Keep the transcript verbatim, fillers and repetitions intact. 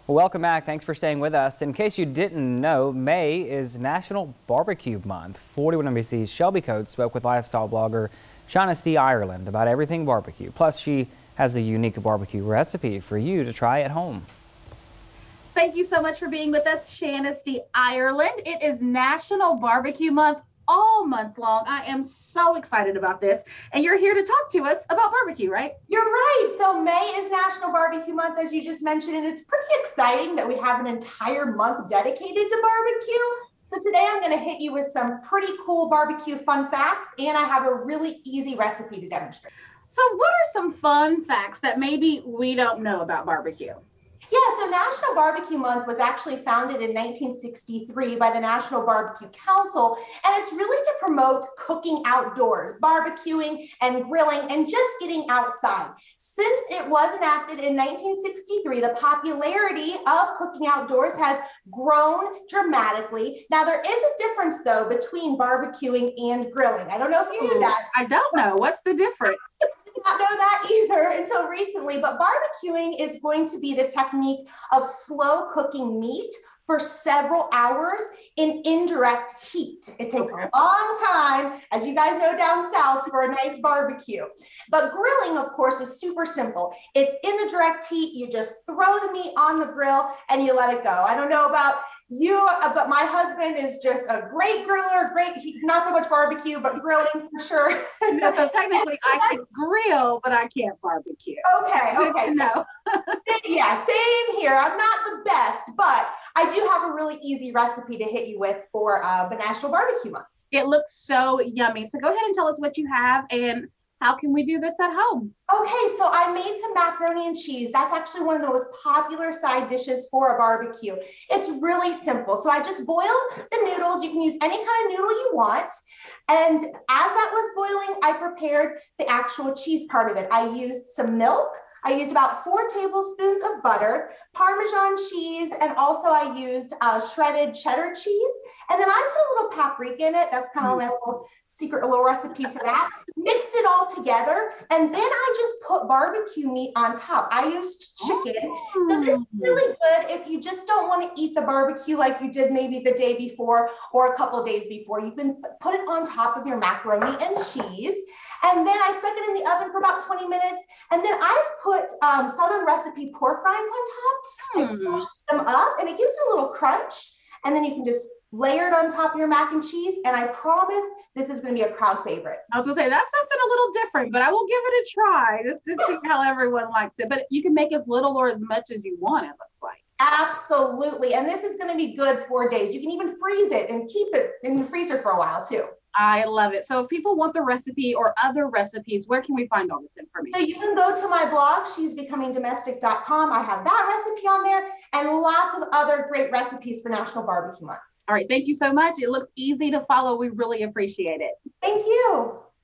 Well, welcome back. Thanks for staying with us. In case you didn't know, May is National Barbecue Month. forty-one N B C's Shelby Coates spoke with lifestyle blogger Shaughnessy Ireland about everything barbecue. Plus, she has a unique barbecue recipe for you to try at home. Thank you so much for being with us, Shaughnessy Ireland. It is National Barbecue Month all month long. I am so excited about this. And you're here to talk to us about barbecue, right? You're right. So May is National Barbecue Month, as you just mentioned, and it's pretty exciting that we have an entire month dedicated to barbecue. So today I'm going to hit you with some pretty cool barbecue fun facts, and I have a really easy recipe to demonstrate. So what are some fun facts that maybe we don't know about barbecue? Yeah, so National Barbecue Month was actually founded in nineteen sixty-three by the National Barbecue Council, and it's really to promote cooking outdoors, barbecuing and grilling, and just getting outside. Since it was enacted in nineteen sixty-three, the popularity of cooking outdoors has grown dramatically. Now, there is a difference, though, between barbecuing and grilling. I don't know if you knew that. I don't know. What's the difference? Not know that either until recently, but barbecuing is going to be the technique of slow cooking meat for several hours in indirect heat. It takes a long time, as you guys know down south, for a nice barbecue. But grilling, of course, is super simple. It's in the direct heat. You just throw the meat on the grill and you let it go. I don't know about you, but my husband is just a great griller, great, not so much barbecue, but grilling for sure. No, so technically I can grill, but I can't barbecue. Okay, okay. No. Yeah, same here. I'm not the best, but I do have a really easy recipe to hit you with for uh, the National Barbecue Month. It looks so yummy. So go ahead and tell us what you have and how can we do this at home? Okay, so I made some macaroni and cheese. That's actually one of the most popular side dishes for a barbecue. It's really simple. So I just boiled the noodles. You can use any kind of noodle you want. And as that was boiling, I prepared the actual cheese part of it. I used some milk. I used about four tablespoons of butter, Parmesan cheese, and also I used uh, shredded cheddar cheese. And then I put a little paprika in it. That's kind of my little secret little recipe for that. Mix it all together. And then I just put barbecue meat on top. I used chicken. Mm. So this is really good if you just don't want to eat the barbecue like you did maybe the day before or a couple days before. You can put it on top of your macaroni and cheese. And then I stuck it in the oven for about twenty minutes. And then I put um, Southern recipe pork rinds on top. Mm. I push them up and it gives it a little crunch. And then you can just layer it on top of your mac and cheese. And I promise this is going to be a crowd favorite. I was going to say, that's something a little different, but I will give it a try just to see how everyone likes it. But you can make as little or as much as you want, it looks like. Absolutely. And this is going to be good for days. You can even freeze it and keep it in the freezer for a while too. I love it. So if people want the recipe or other recipes, where can we find all this information? So you can go to my blog, she's becoming domestic dot com. I have that recipe on there and lots of other great recipes for National Barbecue Month. All right. Thank you so much. It looks easy to follow. We really appreciate it. Thank you.